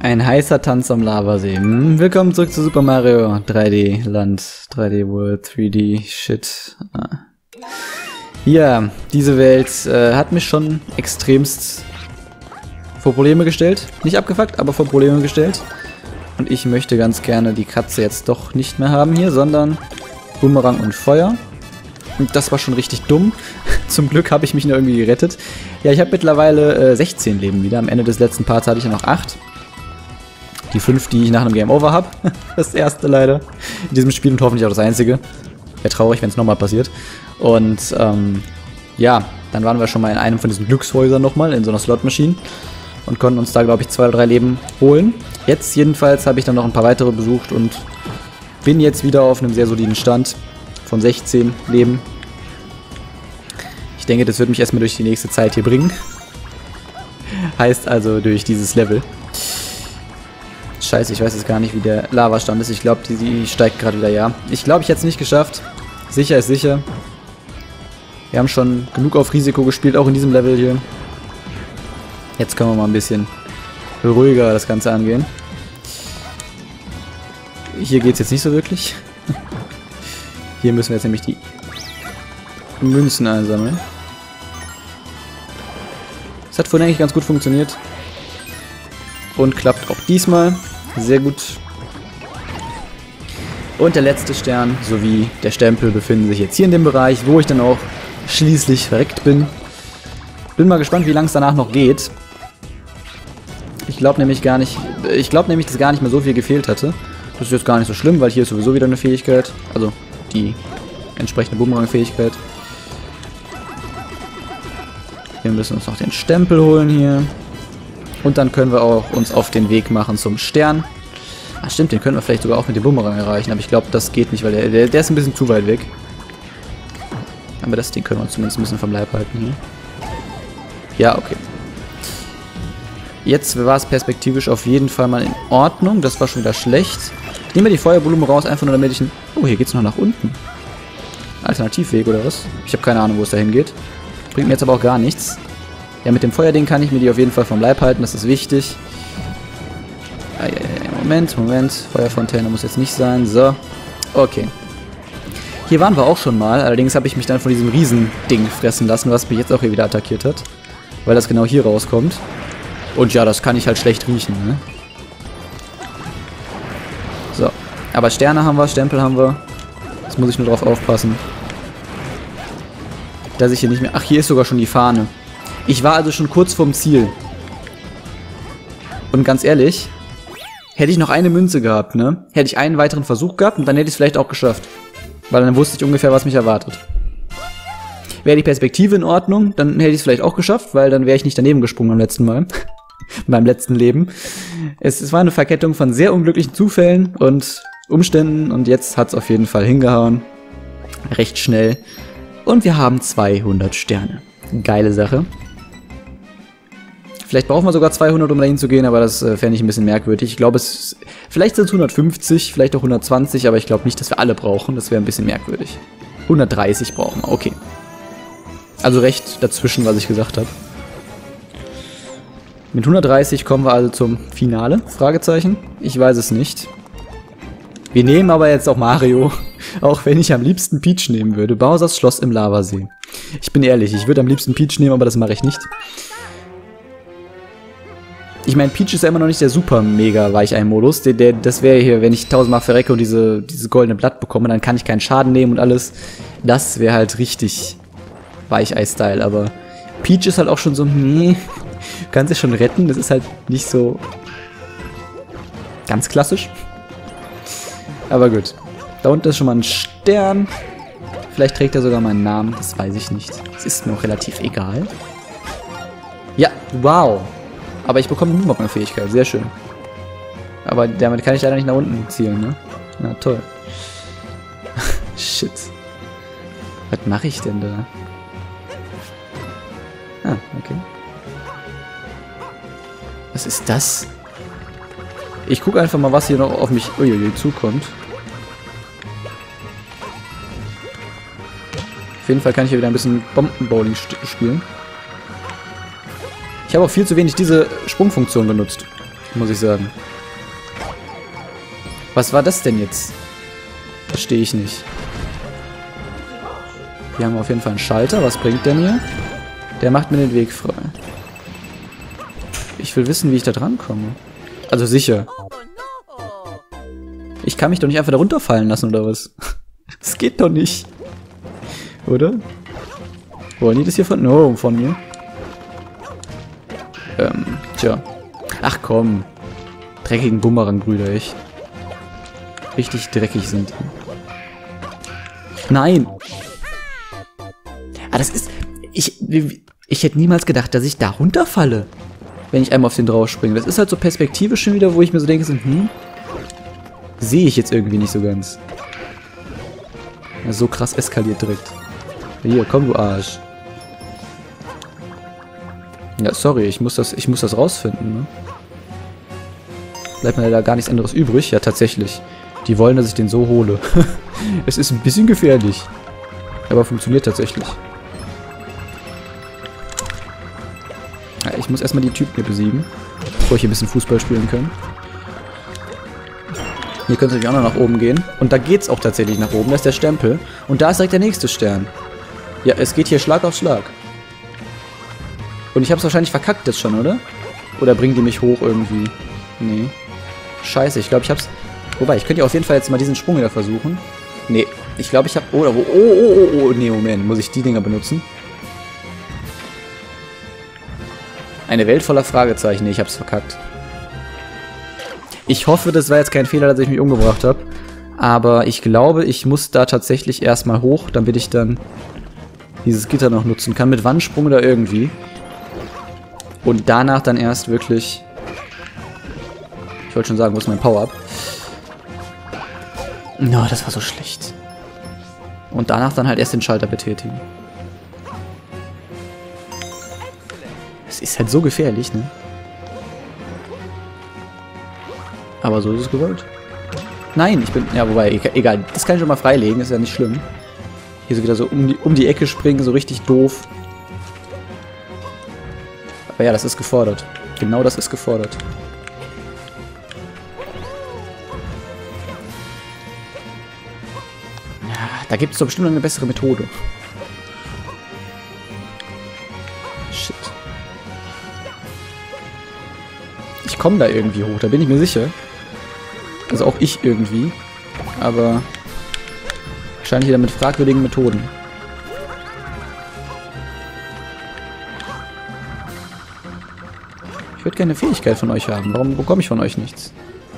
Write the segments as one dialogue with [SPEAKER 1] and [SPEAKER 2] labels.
[SPEAKER 1] Ein heißer Tanz am Lavasee. Willkommen zurück zu Super Mario 3D Land, 3D World, 3D Shit. Ja, diese Welt hat mich schon extremst vor Probleme gestellt. Nicht abgefuckt, aber vor Probleme gestellt. Und ich möchte ganz gerne die Katze jetzt doch nicht mehr haben hier, sondern Bumerang und Feuer. Und das war schon richtig dumm. Zum Glück habe ich mich nur irgendwie gerettet. Ja, ich habe mittlerweile 16 Leben wieder. Am Ende des letzten Parts hatte ich ja noch 8. Die 5, die ich nach einem Game Over habe. Das erste leider. In diesem Spiel und hoffentlich auch das einzige. Wäre traurig, wenn es nochmal passiert. Und ja, dann waren wir schon mal in einem von diesen Glückshäusern nochmal, in so einer Slot-Maschine. Und konnten uns da, glaube ich, 2 oder 3 Leben holen. Jetzt jedenfalls habe ich dann noch ein paar weitere besucht und bin jetzt wieder auf einem sehr soliden Stand von 16 Leben. Ich denke, das wird mich erstmal durch die nächste Zeit hier bringen. Heißt also durch dieses Level. Scheiße, ich weiß jetzt gar nicht, wie der Lavastand ist. Ich glaube, die steigt gerade wieder, ja. Ich glaube, ich hätte es nicht geschafft. Sicher ist sicher. Wir haben schon genug auf Risiko gespielt, auch in diesem Level hier. Jetzt können wir mal ein bisschen ruhiger das Ganze angehen. Hier geht es jetzt nicht so wirklich. Hier müssen wir jetzt nämlich die Münzen einsammeln. Das hat vorhin eigentlich ganz gut funktioniert. Und klappt auch diesmal. Sehr gut. Und der letzte Stern sowie der Stempel befinden sich jetzt hier in dem Bereich, wo ich dann auch schließlich verreckt bin. Bin mal gespannt, wie lange es danach noch geht. Ich glaube nämlich, dass gar nicht mehr so viel gefehlt hatte. Das ist jetzt gar nicht so schlimm, weil hier ist sowieso wieder eine Fähigkeit. Also die entsprechende Bumerang-Fähigkeit. Wir müssen uns noch den Stempel holen hier. Und dann können wir auch uns auf den Weg machen zum Stern. Ach stimmt, den können wir vielleicht sogar auch mit dem Bumerang erreichen. Aber ich glaube, das geht nicht, weil der ist ein bisschen zu weit weg. Aber das Ding können wir uns zumindest ein bisschen vom Leib halten hier. Ja, okay. Jetzt war es perspektivisch auf jeden Fall mal in Ordnung. Das war schon wieder schlecht. Ich nehme die Feuerblume raus, einfach nur damit ich... Oh, hier geht's noch nach unten. Alternativweg oder was? Ich habe keine Ahnung, wo es dahin geht. Bringt mir jetzt aber auch gar nichts. Ja, mit dem Feuerding kann ich mir die auf jeden Fall vom Leib halten. Das ist wichtig. Moment. Feuerfontäne muss jetzt nicht sein. So. Okay. Hier waren wir auch schon mal. Allerdings habe ich mich dann von diesem Riesending fressen lassen, was mich jetzt auch hier wieder attackiert hat. Weil das genau hier rauskommt. Und ja, das kann ich halt schlecht riechen, ne? So. Aber Sterne haben wir, Stempel haben wir. Jetzt muss ich nur drauf aufpassen. Dass ich hier nicht mehr... Ach, hier ist sogar schon die Fahne. Ich war also schon kurz vorm Ziel. Und ganz ehrlich, hätte ich noch eine Münze gehabt, ne? Hätte ich einen weiteren Versuch gehabt und dann hätte ich es vielleicht auch geschafft. Weil dann wusste ich ungefähr, was mich erwartet. Wäre die Perspektive in Ordnung, dann hätte ich es vielleicht auch geschafft, weil dann wäre ich nicht daneben gesprungen beim letzten Mal. Beim letzten Leben. Es war eine Verkettung von sehr unglücklichen Zufällen und Umständen und jetzt hat es auf jeden Fall hingehauen. Recht schnell. Und wir haben 200 Sterne. Geile Sache. Vielleicht brauchen wir sogar 200, um dahin zu gehen, aber das fände ich ein bisschen merkwürdig. Ich glaube, vielleicht sind es 150, vielleicht auch 120, aber ich glaube nicht, dass wir alle brauchen. Das wäre ein bisschen merkwürdig. 130 brauchen wir, okay. Also recht dazwischen, was ich gesagt habe. Mit 130 kommen wir also zum Finale? Fragezeichen? Ich weiß es nicht. Wir nehmen aber jetzt auch Mario, auch wenn ich am liebsten Peach nehmen würde. Bowsers Schloss im Lavasee. Ich bin ehrlich, ich würde am liebsten Peach nehmen, aber das mache ich nicht. Ich meine, Peach ist ja immer noch nicht der super mega Weichei-Modus. Das wäre hier, wenn ich 1000-mal verrecke und dieses goldene Blatt bekomme, dann kann ich keinen Schaden nehmen und alles. Das wäre halt richtig Weichei-Style, aber Peach ist halt auch schon so, nee, kannst dich schon retten. Das ist halt nicht so ganz klassisch. Aber gut. Da unten ist schon mal ein Stern. Vielleicht trägt er sogar meinen Namen. Das weiß ich nicht. Das ist mir auch relativ egal. Ja, wow. Aber ich bekomme nur noch eine Fähigkeit. Sehr schön. Aber damit kann ich leider nicht nach unten zielen, ne? Na toll. Shit. Was mache ich denn da? Ah, okay. Was ist das? Ich gucke einfach mal, was hier noch auf mich zukommt. Auf jeden Fall kann ich hier wieder ein bisschen Bombenbowling spielen. Ich habe auch viel zu wenig diese Sprungfunktion benutzt. muss ich sagen. Was war das denn jetzt? Verstehe ich nicht. Hier haben wir auf jeden Fall einen Schalter. Was bringt der mir? Der macht mir den Weg frei. Ich will wissen, wie ich da dran komme. Also sicher. Ich kann mich doch nicht einfach da runterfallen lassen, oder was? Das geht doch nicht. Oder? Wollen die das hier von mir? Tja. Ach komm. Dreckigen Bumerang-Brüder, echt. Richtig dreckig sind die. Nein! Ah, das ist... Ich hätte niemals gedacht, dass ich da runterfalle, wenn ich einmal auf den drauf springe. Das ist halt so perspektivisch schon wieder, wo ich mir so denke, sehe ich jetzt irgendwie nicht so ganz. Ja, so krass eskaliert direkt. Hier, komm, du Arsch. Ja, sorry, ich muss das rausfinden, ne? Bleibt mir leider gar nichts anderes übrig. Ja, tatsächlich. Die wollen, dass ich den so hole. Es ist ein bisschen gefährlich. Aber funktioniert tatsächlich. Ja, ich muss erstmal die Typen hier besiegen, bevor ich hier ein bisschen Fußball spielen kann. Hier könnte ich auch noch nach oben gehen. Und da geht's auch tatsächlich nach oben. Da ist der Stempel. Und da ist direkt der nächste Stern. Ja, es geht hier Schlag auf Schlag. Und ich hab's wahrscheinlich verkackt jetzt schon, oder? Oder bringen die mich hoch irgendwie? Nee. Scheiße, ich glaube, ich hab's... Wobei, ich könnte ja auf jeden Fall jetzt mal diesen Sprung wieder versuchen. Nee, ich glaube, ich hab... Oh, nee, Moment. Muss ich die Dinger benutzen? Eine Welt voller Fragezeichen. Nee, ich hab's verkackt. Ich hoffe, das war jetzt kein Fehler, dass ich mich umgebracht habe. Aber ich glaube, ich muss da tatsächlich erstmal hoch, damit ich dann dieses Gitter noch nutzen kann. Mit Wandsprung oder irgendwie. Und danach dann erst wirklich... Ich wollte schon sagen, wo ist mein Power-Up? No, das war so schlecht. Und danach dann halt erst den Schalter betätigen. Das ist halt so gefährlich, ne? Aber so ist es gewollt. Nein, ich bin... Ja, wobei, egal. Das kann ich schon mal freilegen, ist ja nicht schlimm. Hier so wieder so um die Ecke springen, so richtig doof. Aber ja, das ist gefordert. Genau das ist gefordert. Ja, da gibt es doch bestimmt eine bessere Methode. Shit. Ich komme da irgendwie hoch, da bin ich mir sicher. Also auch ich irgendwie. Aber wahrscheinlich wieder mit fragwürdigen Methoden. Ich würde gerne eine Fähigkeit von euch haben. Warum bekomme ich von euch nichts?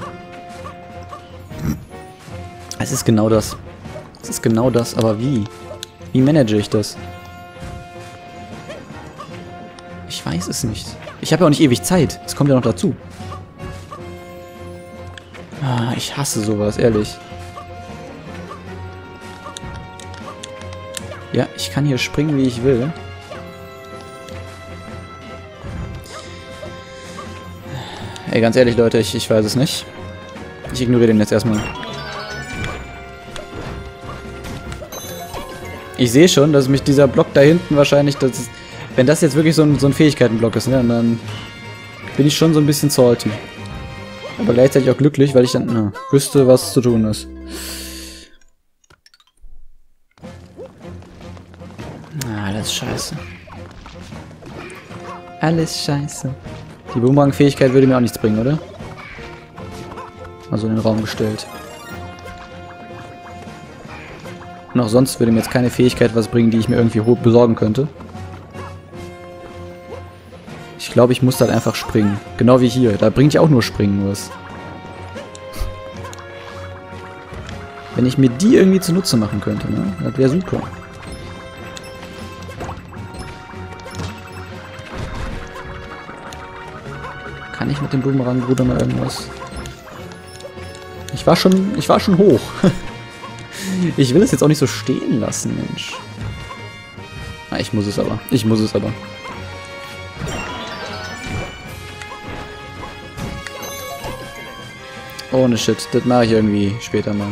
[SPEAKER 1] Es ist genau das. Es ist genau das, aber wie? Wie manage ich das? Ich weiß es nicht. Ich habe ja auch nicht ewig Zeit. Es kommt ja noch dazu. Ah, ich hasse sowas, ehrlich. Ja, ich kann hier springen, wie ich will. Ey, ganz ehrlich, Leute, ich weiß es nicht. Ich ignoriere den jetzt erstmal. Ich sehe schon, dass mich dieser Block da hinten wahrscheinlich... wenn das jetzt wirklich so ein Fähigkeitenblock ist, ne, dann bin ich schon so ein bisschen salty. Aber gleichzeitig auch glücklich, weil ich dann wüsste, was zu tun ist. Alles scheiße. Alles scheiße. Die Boomerang-Fähigkeit würde mir auch nichts bringen, oder? Also in den Raum gestellt. Und auch sonst würde mir jetzt keine Fähigkeit was bringen, die ich mir irgendwie besorgen könnte. Ich glaube, ich muss halt einfach springen. Genau wie hier. Da bringt ja auch nur Springen was. Wenn ich mir die irgendwie zunutze machen könnte, ne? Das wäre super. Kann ich mit dem Boomerang-Bruder mal irgendwas? Ich war schon hoch. Ich will es jetzt auch nicht so stehen lassen, Mensch. Na, ich muss es aber. Ich muss es aber. Ohne Shit. Das mache ich irgendwie später mal.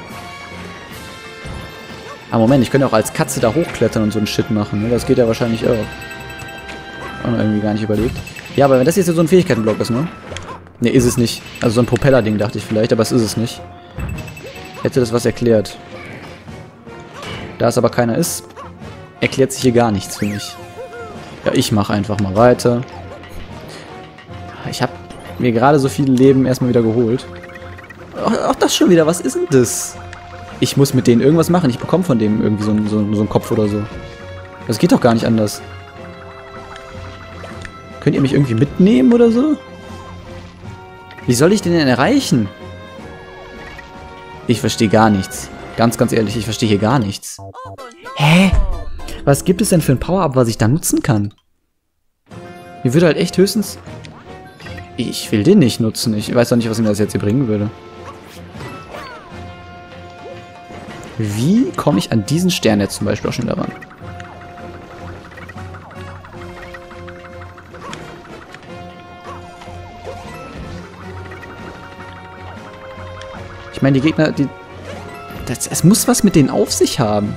[SPEAKER 1] Ah, Moment. Ich könnte auch als Katze da hochklettern und so einen Shit machen. Ne? Das geht ja wahrscheinlich auch. Auch noch irgendwie gar nicht überlegt. Ja, aber wenn das jetzt so ein Fähigkeitenblock ist, ne? Ne, ist es nicht. Also so ein Propeller-Ding dachte ich vielleicht, aber es ist es nicht. Hätte das was erklärt. Da es aber keiner ist, erklärt sich hier gar nichts für mich. Ja, ich mache einfach mal weiter. Ich habe mir gerade so viele Leben erstmal wieder geholt. Auch das schon wieder, was ist denn das? Ich muss mit denen irgendwas machen. Ich bekomme von dem irgendwie so einen Kopf oder so. Das geht doch gar nicht anders. Könnt ihr mich irgendwie mitnehmen oder so? Wie soll ich den denn erreichen? Ich verstehe gar nichts. Ganz, ganz ehrlich, ich verstehe hier gar nichts. Hä? Was gibt es denn für ein Power-Up, was ich da nutzen kann? Mir würde halt echt höchstens... Ich will den nicht nutzen. Ich weiß doch nicht, was mir das jetzt hier bringen würde. Wie komme ich an diesen Stern jetzt zum Beispiel auch schon daran? Ich meine, die Gegner, es muss was mit denen auf sich haben.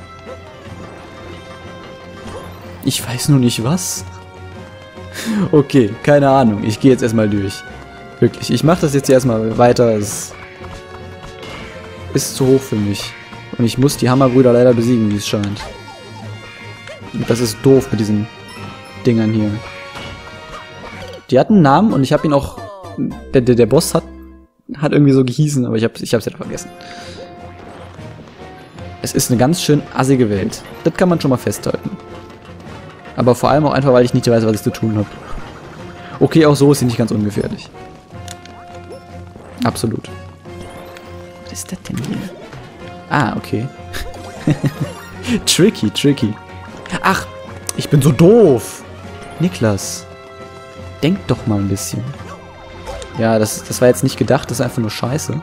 [SPEAKER 1] Ich weiß nur nicht was. Okay, keine Ahnung. Ich gehe jetzt erstmal durch. Wirklich, ich mache das jetzt hier erstmal weiter. Es ist zu hoch für mich. Und ich muss die Hammerbrüder leider besiegen, wie es scheint. Und das ist doof mit diesen Dingern hier. Die hatten einen Namen und ich habe ihn auch... Der Boss hat irgendwie so gehießen, aber ich hab's ja vergessen. Es ist eine ganz schön assige Welt. Das kann man schon mal festhalten. Aber vor allem auch einfach, weil ich nicht weiß, was ich zu tun habe. Okay, auch so ist sie nicht ganz ungefährlich. Absolut. Was ist das denn hier? Ah, okay. Tricky. Ach, ich bin so doof. Niklas, denk doch mal ein bisschen. Ja, das war jetzt nicht gedacht, das ist einfach nur scheiße.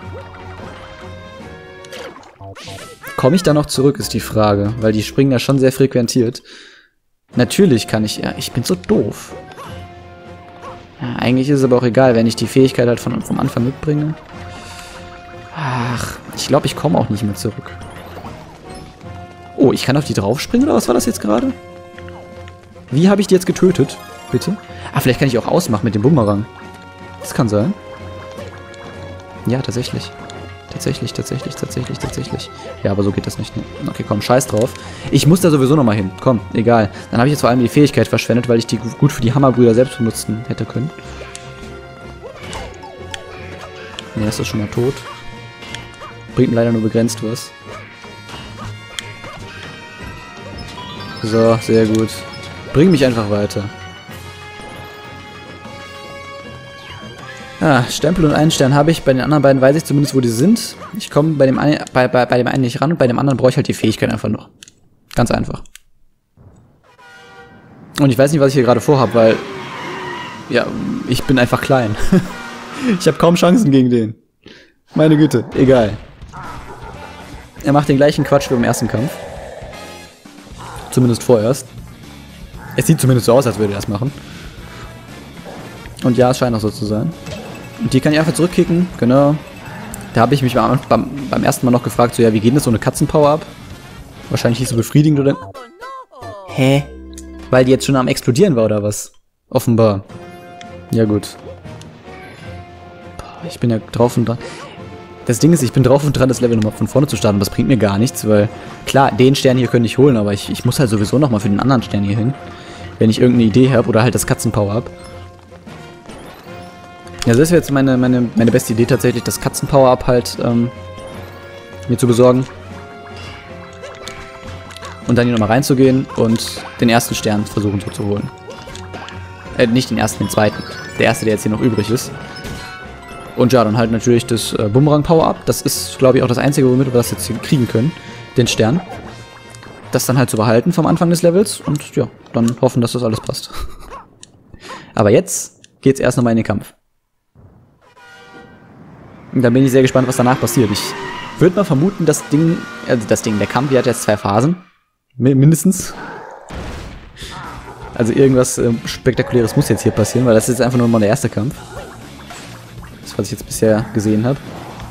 [SPEAKER 1] Komme ich da noch zurück, ist die Frage. Weil die springen ja schon sehr frequentiert. Natürlich kann ich... Ja, ich bin so doof. Ja, eigentlich ist es aber auch egal, wenn ich die Fähigkeit halt vom Anfang mitbringe. Ach, ich glaube, ich komme auch nicht mehr zurück. Oh, ich kann auf die draufspringen, oder was war das jetzt gerade? Wie habe ich die jetzt getötet? Bitte? Ah, vielleicht kann ich auch ausmachen mit dem Bumerang. Das kann sein. Ja, tatsächlich. Tatsächlich. Ja, aber so geht das nicht. Ne? Okay, komm, scheiß drauf. Ich muss da sowieso nochmal hin. Komm, egal. Dann habe ich jetzt vor allem die Fähigkeit verschwendet, weil ich die gut für die Hammerbrüder selbst benutzen hätte können. Ne, ist doch schon mal tot. Bringt mir leider nur begrenzt was. So, sehr gut. Bring mich einfach weiter. Ah, Stempel und einen Stern habe ich. Bei den anderen beiden weiß ich zumindest, wo die sind. Ich komme bei dem einen nicht ran und bei dem anderen brauche ich halt die Fähigkeit einfach noch. Ganz einfach. Und ich weiß nicht, was ich hier gerade vorhabe, weil... Ja, ich bin einfach klein. Ich habe kaum Chancen gegen den. Meine Güte, egal. Er macht den gleichen Quatsch wie im ersten Kampf. Zumindest vorerst. Es sieht zumindest so aus, als würde er das machen. Und ja, es scheint auch so zu sein. Und die kann ich einfach zurückkicken, genau. Da habe ich mich beim ersten Mal noch gefragt, so ja, wie geht das so eine Katzen-Power-Up? Wahrscheinlich nicht so befriedigend, oder? Hä? Weil die jetzt schon am Explodieren war, oder was? Offenbar. Ja, gut. Boah, ich bin ja drauf und dran. Das Ding ist, ich bin drauf und dran, das Level nochmal von vorne zu starten. Das bringt mir gar nichts, weil... Klar, den Stern hier könnte ich holen, aber ich muss halt sowieso nochmal für den anderen Stern hier hin. Wenn ich irgendeine Idee habe, oder halt das Katzen-Power-Up. Ja, das ist jetzt meine beste Idee tatsächlich, das Katzen-Power-Up halt mir zu besorgen. Und dann hier nochmal reinzugehen und den ersten Stern versuchen so zu holen. Nicht den ersten, den zweiten. Der erste, der jetzt hier noch übrig ist. Und ja, dann halt natürlich das Bumerang-Power-Up. Das ist, glaube ich, auch das Einzige, womit wir das jetzt hier kriegen können. Den Stern. Das dann halt zu behalten vom Anfang des Levels. Und ja, dann hoffen, dass das alles passt. Aber jetzt geht's erst nochmal in den Kampf. Und dann bin ich sehr gespannt, was danach passiert. Ich würde mal vermuten, der Kampf, der hat jetzt 2 Phasen. Mindestens. Also irgendwas Spektakuläres muss jetzt hier passieren, weil das ist jetzt einfach nur mal der erste Kampf. Das, was ich jetzt bisher gesehen habe.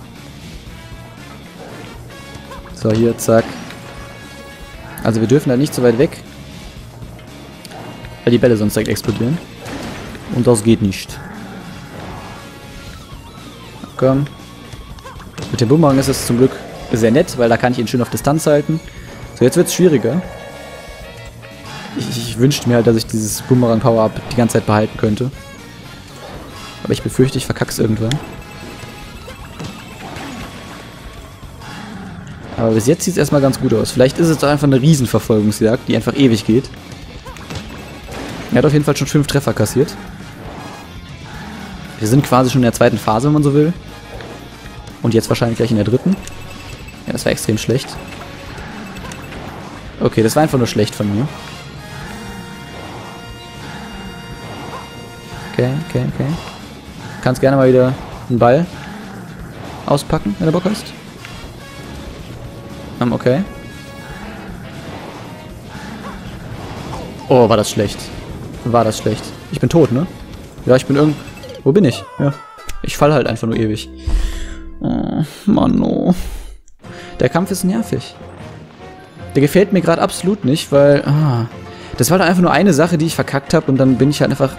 [SPEAKER 1] So, hier, zack. Also wir dürfen da nicht so weit weg. Weil die Bälle sonst direkt explodieren. Und das geht nicht. Komm. Mit dem Bumerang ist es zum Glück sehr nett, weil da kann ich ihn schön auf Distanz halten. So, jetzt wird es schwieriger. Ich wünschte mir halt, dass ich dieses Bumerang-Power-Up die ganze Zeit behalten könnte. Aber ich befürchte, ich verkack's irgendwann. Aber bis jetzt sieht es erstmal ganz gut aus. Vielleicht ist es doch einfach eine Riesenverfolgungsjagd, die einfach ewig geht. Er hat auf jeden Fall schon 5 Treffer kassiert. Wir sind quasi schon in der zweiten Phase, wenn man so will. Und jetzt wahrscheinlich gleich in der dritten. Ja, das war extrem schlecht. Okay, das war einfach nur schlecht von mir. Okay. Kannst gerne mal wieder einen Ball auspacken, wenn du Bock hast. Okay. Oh, war das schlecht. Ich bin tot, ne? Ja, ich bin Wo bin ich? Ja. Ich fall halt einfach nur ewig. Oh, Mann, oh. Der Kampf ist nervig. Der gefällt mir gerade absolut nicht, weil... das war doch einfach nur eine Sache, die ich verkackt habe und dann bin ich halt einfach...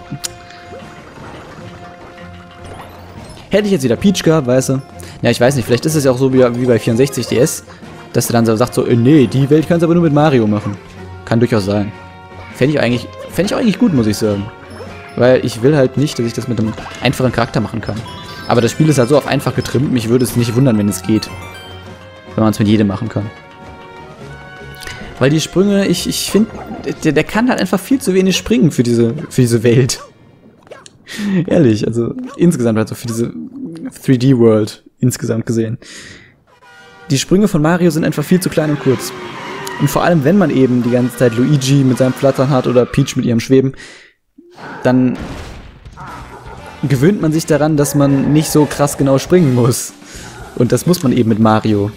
[SPEAKER 1] Hätte ich jetzt wieder Peach gehabt, weißt du? Ja, ich weiß nicht, vielleicht ist es ja auch so wie bei 64 DS, dass du dann so sagt, nee, die Welt kannst du aber nur mit Mario machen. Kann durchaus sein. Fände ich eigentlich gut, muss ich sagen. Weil ich will halt nicht, dass ich das mit einem einfachen Charakter machen kann. Aber das Spiel ist halt so auf einfach getrimmt, mich würde es nicht wundern, wenn es geht. Wenn man es mit jedem machen kann. Weil die Sprünge, ich finde, der kann halt einfach viel zu wenig springen für diese Welt. Ehrlich, also insgesamt halt so für diese 3D-World insgesamt gesehen. Die Sprünge von Mario sind einfach viel zu klein und kurz. Und vor allem, wenn man eben die ganze Zeit Luigi mit seinem Flattern hat oder Peach mit ihrem Schweben, dann gewöhnt man sich daran, dass man nicht so krass genau springen muss. Und das muss man eben mit Mario.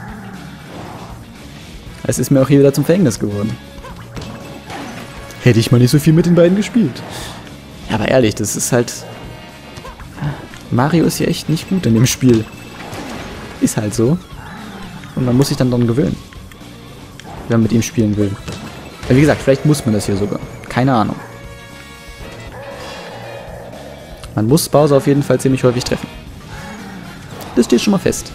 [SPEAKER 1] Es ist mir auch hier wieder zum Verhängnis geworden. Hätte ich mal nicht so viel mit den beiden gespielt. Ja, aber ehrlich, das ist halt... Mario ist hier echt nicht gut in dem Spiel. Ist halt so. Und man muss sich dann daran gewöhnen. Wenn man mit ihm spielen will. Ja, wie gesagt, vielleicht muss man das hier sogar. Keine Ahnung. Man muss Bowser auf jeden Fall ziemlich häufig treffen. Das steht schon mal fest.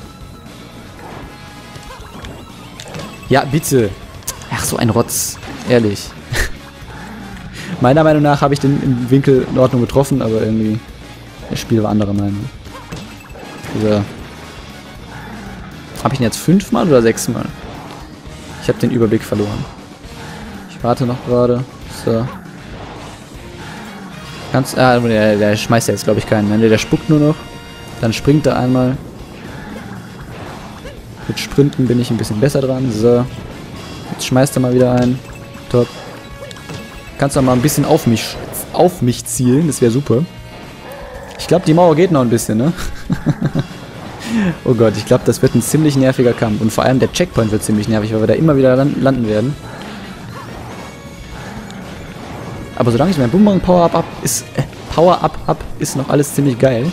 [SPEAKER 1] Ja, bitte. Ach, so ein Rotz. Ehrlich. Meiner Meinung nach habe ich den im Winkel in Ordnung getroffen, aber irgendwie das Spiel war anderer Meinung. So. Habe ich ihn jetzt 5-mal oder 6-mal? Ich habe den Überblick verloren. Ich warte noch gerade. So. Der schmeißt ja jetzt, glaube ich, keinen. Wenn der spuckt nur noch, dann springt er einmal. Mit Sprinten bin ich ein bisschen besser dran. So. Jetzt schmeißt er mal wieder ein. Top. Kannst du mal ein bisschen auf mich zielen. Das wäre super. Ich glaube, die Mauer geht noch ein bisschen, ne? Oh Gott, ich glaube, das wird ein ziemlich nerviger Kampf. Und vor allem der Checkpoint wird ziemlich nervig, weil wir da immer wieder landen werden. Aber solange ich mein Bumerang Power-Up ist noch alles ziemlich geil.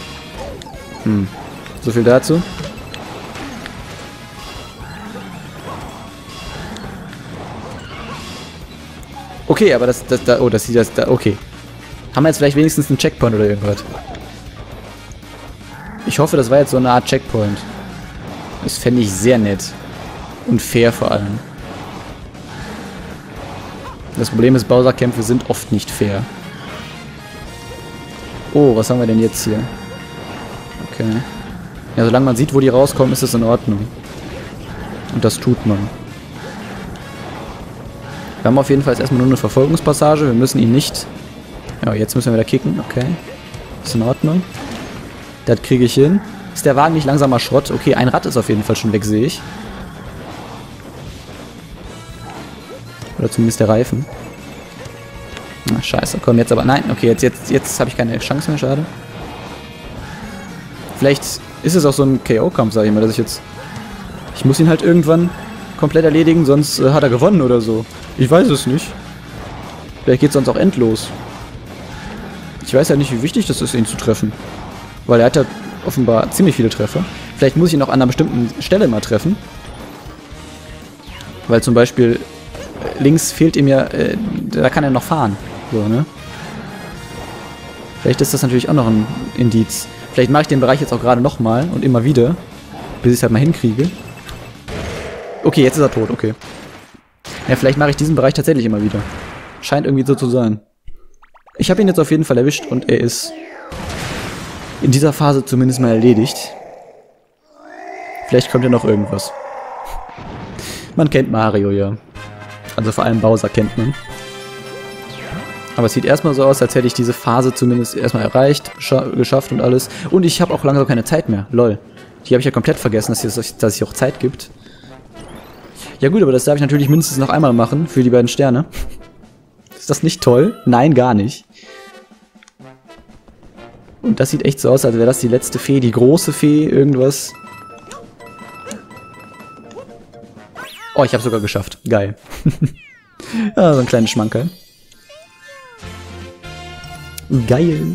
[SPEAKER 1] So viel dazu. Okay, aber okay. Haben wir jetzt vielleicht wenigstens einen Checkpoint oder irgendwas? Ich hoffe, das war jetzt so eine Art Checkpoint. Das fände ich sehr nett. Und fair vor allem. Das Problem ist, Bowser-Kämpfe sind oft nicht fair. Oh, was haben wir denn jetzt hier? Okay. Ja, solange man sieht, wo die rauskommen, ist es in Ordnung. Und das tut man. Wir haben auf jeden Fall jetzt erstmal nur eine Verfolgungspassage. Wir müssen ihn nicht... Ja, jetzt müssen wir wieder kicken. Okay. Ist in Ordnung. Das kriege ich hin. Ist der Wagen nicht langsamer Schrott? Okay, ein Rad ist auf jeden Fall schon weg, sehe ich. Oder zumindest der Reifen. Na, scheiße. Komm, jetzt aber... Nein, okay, jetzt habe ich keine Chance mehr. Schade. Vielleicht ist es auch so ein KO-Kampf, sage ich mal, dass ich jetzt... Ich muss ihn halt irgendwann komplett erledigen, sonst hat er gewonnen oder so. Ich weiß es nicht. Vielleicht geht es sonst auch endlos. Ich weiß ja nicht, wie wichtig das ist, ihn zu treffen. Weil er hat ja offenbar ziemlich viele Treffer. Vielleicht muss ich ihn auch an einer bestimmten Stelle mal treffen. Weil zum Beispiel links fehlt ihm ja, da kann er noch fahren. So, ne? Vielleicht ist das natürlich auch noch ein Indiz. Vielleicht mache ich den Bereich jetzt auch gerade nochmal und immer wieder, bis ich es halt mal hinkriege. Okay, jetzt ist er tot, okay. Ja, vielleicht mache ich diesen Bereich tatsächlich immer wieder. Scheint irgendwie so zu sein. Ich habe ihn jetzt auf jeden Fall erwischt und er ist in dieser Phase zumindest mal erledigt. Vielleicht kommt ja noch irgendwas. Man kennt Mario, ja. Also vor allem Bowser kennt man. Aber es sieht erstmal so aus, als hätte ich diese Phase zumindest erstmal erreicht, geschafft und alles. Und ich habe auch langsam keine Zeit mehr. Lol. Die habe ich ja komplett vergessen, dass es hier auch Zeit gibt. Ja gut, aber das darf ich natürlich mindestens noch einmal machen für die beiden Sterne. Ist das nicht toll? Nein, gar nicht. Und das sieht echt so aus, als wäre das die letzte Fee, die große Fee, irgendwas. Oh, ich habe sogar geschafft. Geil. Ja, so ein kleines Schmankerl. Geil.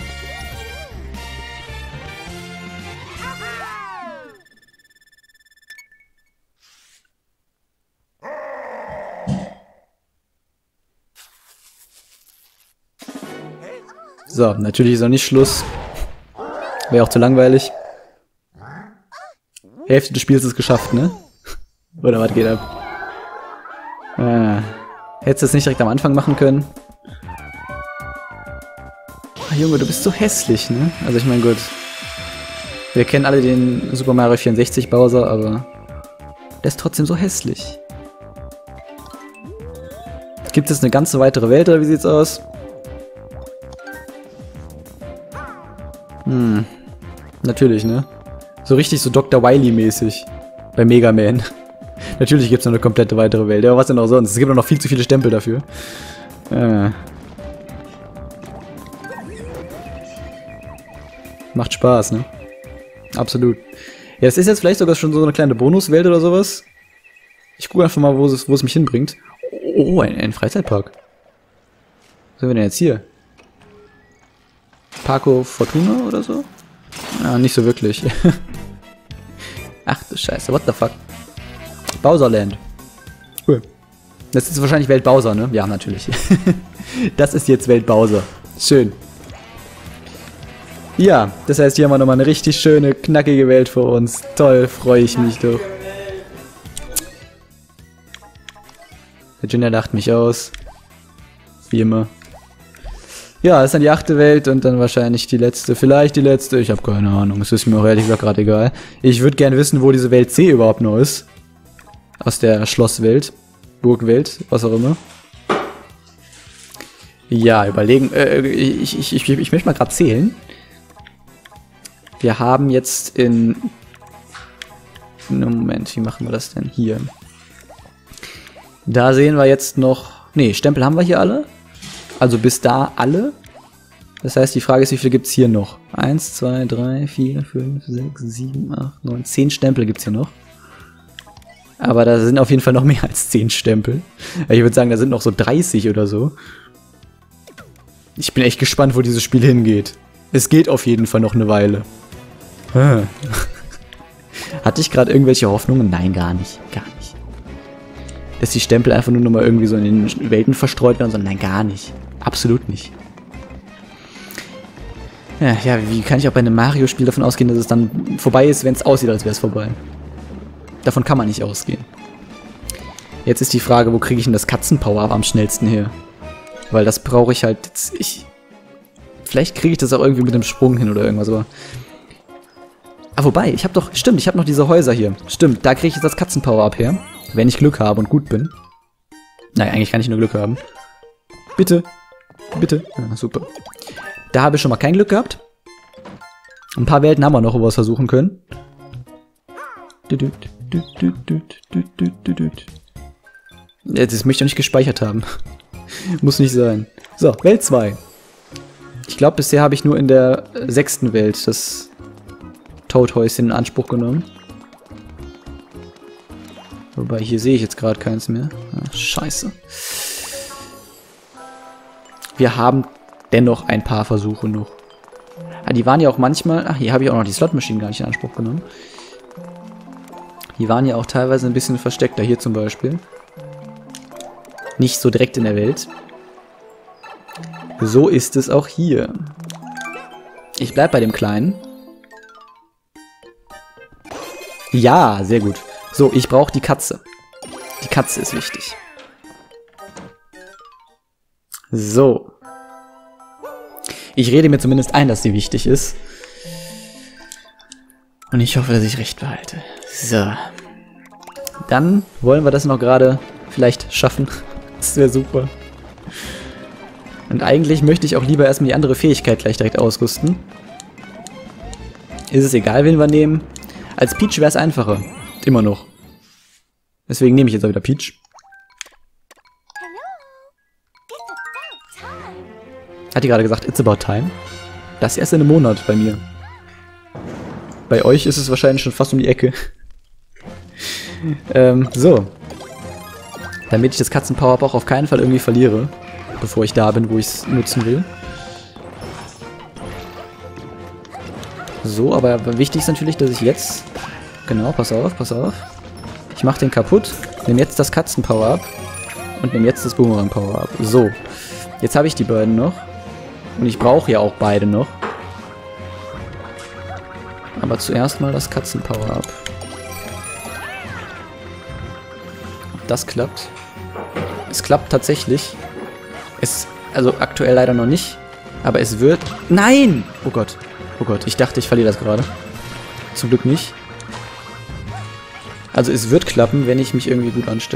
[SPEAKER 1] So, natürlich ist noch nicht Schluss. Wäre auch zu langweilig. Hälfte des Spiels ist geschafft, ne? Oder was geht ab? Hättest du es nicht direkt am Anfang machen können? Ah, Junge, du bist so hässlich, ne? Also ich meine, gut. Wir kennen alle den Super Mario 64 Bowser, aber der ist trotzdem so hässlich. Gibt es eine ganze weitere Welt, oder wie sieht's aus? Natürlich, ne? So richtig so Dr. Wily-mäßig. Bei Mega Man. Natürlich gibt es noch eine komplette weitere Welt. Aber was denn auch sonst? Es gibt auch noch viel zu viele Stempel dafür. Macht Spaß, ne? Absolut. Ja, das ist jetzt vielleicht sogar schon so eine kleine Bonuswelt oder sowas. Ich gucke einfach mal, wo es mich hinbringt. Oh, ein Freizeitpark. Was sind wir denn jetzt hier? Parco Fortuna oder so? Ah, nicht so wirklich. Ach du Scheiße, what the fuck? Bowserland. Cool. Das ist wahrscheinlich Welt Bowser, ne? Ja, natürlich. Das ist jetzt Welt Bowser. Schön. Ja, das heißt, hier haben wir nochmal eine richtig schöne, knackige Welt vor uns. Toll, freue ich mich doch. Der Junior lacht mich aus. Wie immer. Ja, das ist dann die 8. Welt und dann wahrscheinlich die letzte. Vielleicht die letzte, ich habe keine Ahnung. Es ist mir auch ehrlich gesagt gerade egal. Ich würde gerne wissen, wo diese Welt C überhaupt noch ist. Aus der Schlosswelt. Burgwelt, was auch immer. Ja, überlegen. Ich möchte mal gerade zählen. Wir haben jetzt in... Moment, wie machen wir das denn? Hier. Da sehen wir jetzt noch... Ne, Stempel haben wir hier alle. Also bis da alle. Das heißt, die Frage ist, wie viele gibt es hier noch? 1, 2, 3, 4, 5, 6, 7, 8, 9, 10 Stempel gibt es hier noch. Aber da sind auf jeden Fall noch mehr als 10 Stempel. Ich würde sagen, da sind noch so 30 oder so. Ich bin echt gespannt, wo dieses Spiel hingeht. Es geht auf jeden Fall noch eine Weile. Hatte ich gerade irgendwelche Hoffnungen? Nein, gar nicht. Gar nicht. Dass die Stempel einfach nur noch mal irgendwie so in den Welten verstreut werden, sondern nein, gar nicht. Absolut nicht. Ja, wie kann ich auch bei einem Mario-Spiel davon ausgehen, dass es dann vorbei ist, wenn es aussieht, als wäre es vorbei? Davon kann man nicht ausgehen. Jetzt ist die Frage, wo kriege ich denn das Katzenpower am schnellsten her? Weil das brauche ich halt jetzt... Vielleicht kriege ich das auch irgendwie mit dem Sprung hin oder irgendwas, aber... Ah, wobei, ich habe doch... Stimmt, ich habe noch diese Häuser hier. Stimmt, da kriege ich jetzt das Katzenpower-Up her. Wenn ich Glück habe und gut bin. Nein, eigentlich kann ich nur Glück haben. Bitte. Bitte. Ja, super. Da habe ich schon mal kein Glück gehabt. Ein paar Welten haben wir noch, wo wir es versuchen können. Jetzt möchte ich noch nicht gespeichert haben. Muss nicht sein. So, Welt 2. Ich glaube, bisher habe ich nur in der 6. Welt das Toadhäuschen in Anspruch genommen. Wobei, hier sehe ich jetzt gerade keins mehr. Ah, scheiße. Wir haben dennoch ein paar Versuche noch. Ah, die waren ja auch manchmal... Ach, hier habe ich auch noch die Slotmaschinen gar nicht in Anspruch genommen. Die waren ja auch teilweise ein bisschen versteckter. Hier zum Beispiel. Nicht so direkt in der Welt. So ist es auch hier. Ich bleib bei dem Kleinen. Ja, sehr gut. So, ich brauche die Katze. Die Katze ist wichtig. So. Ich rede mir zumindest ein, dass sie wichtig ist. Und ich hoffe, dass ich recht behalte. So. Dann wollen wir das noch gerade vielleicht schaffen. Das wäre super. Und eigentlich möchte ich auch lieber erstmal die andere Fähigkeit gleich direkt ausrüsten. Ist es egal, wen wir nehmen? Als Peach wäre es einfacher. Immer noch. Deswegen nehme ich jetzt auch wieder Peach. Hat die gerade gesagt, it's about time? Das erst in einem Monat bei mir. Bei euch ist es wahrscheinlich schon fast um die Ecke. So. Damit ich das Katzen-Power-Up auch auf keinen Fall irgendwie verliere, bevor ich da bin, wo ich es nutzen will. So, aber wichtig ist natürlich, dass ich jetzt... Genau, pass auf, pass auf. Ich mache den kaputt, nehme jetzt das Katzen-Power-Up und nehme jetzt das Boomerang-Power-Up. So, jetzt habe ich die beiden noch. Und ich brauche ja auch beide noch. Aber zuerst mal das Katzen-Power-Up. Das klappt. Es klappt tatsächlich. Also aktuell leider noch nicht. Aber es wird... Nein! Oh Gott. Oh Gott, ich dachte, ich verliere das gerade. Zum Glück nicht. Also es wird klappen, wenn ich mich irgendwie gut anstelle.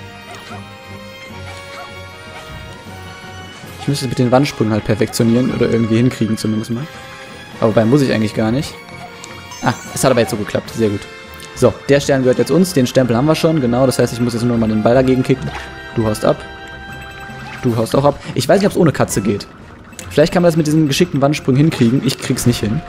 [SPEAKER 1] Ich müsste es mit den Wandsprüngen halt perfektionieren oder irgendwie hinkriegen zumindest mal. Aber dabei muss ich eigentlich gar nicht. Ah, es hat aber jetzt so geklappt. Sehr gut. So, der Stern gehört jetzt uns. Den Stempel haben wir schon. Genau, das heißt, ich muss jetzt nur mal den Ball dagegen kicken. Du haust ab. Du haust auch ab. Ich weiß nicht, ob es ohne Katze geht. Vielleicht kann man das mit diesen geschickten Wandsprüngen hinkriegen. Ich krieg's nicht hin.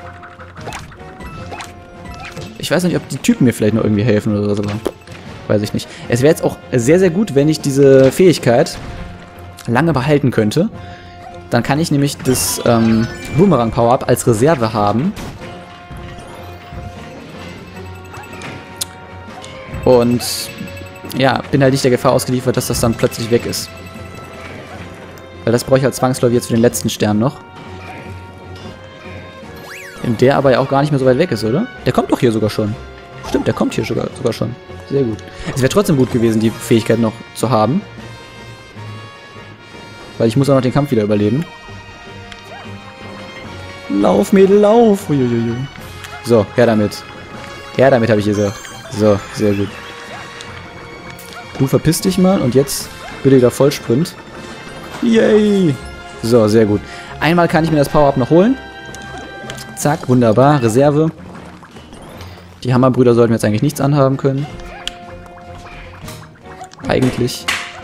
[SPEAKER 1] Ich weiß nicht, ob die Typen mir vielleicht noch irgendwie helfen oder so. Weiß ich nicht. Es wäre jetzt auch sehr, sehr gut, wenn ich diese Fähigkeit lange behalten könnte. Dann kann ich nämlich das Boomerang-Power-Up als Reserve haben. Und ja, bin halt nicht der Gefahr ausgeliefert, dass das dann plötzlich weg ist. Weil das brauche ich halt zwangsläufig jetzt für den letzten Stern noch. Der aber ja auch gar nicht mehr so weit weg ist, oder? Der kommt doch hier sogar schon. Stimmt, der kommt hier sogar schon. Sehr gut. Es wäre trotzdem gut gewesen, die Fähigkeit noch zu haben. Weil ich muss auch noch den Kampf wieder überleben. Lauf, Mädel, lauf! Uiuiui. So, her damit. Her damit, habe ich gesagt. So, sehr gut. Du verpiss dich mal und jetzt bitte wieder Vollsprint. Yay! So, sehr gut. Einmal kann ich mir das Power-Up noch holen. Zack, wunderbar. Reserve. Die Hammerbrüder sollten jetzt eigentlich nichts anhaben können. Eigentlich.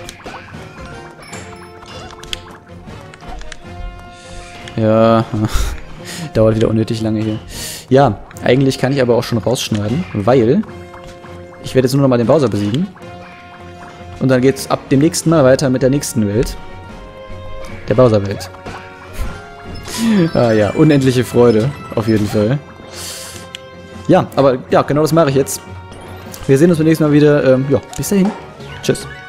[SPEAKER 1] Ja, dauert wieder unnötig lange hier. Ja, eigentlich kann ich aber auch schon rausschneiden, weil ich werde jetzt nur noch mal den Bowser besiegen. Und dann geht's ab dem nächsten Mal weiter mit der nächsten Welt. Der Bowser-Welt. Ah ja, unendliche Freude, auf jeden Fall. Ja, aber ja, genau das mache ich jetzt. Wir sehen uns beim nächsten Mal wieder. Ja, bis dahin. Tschüss.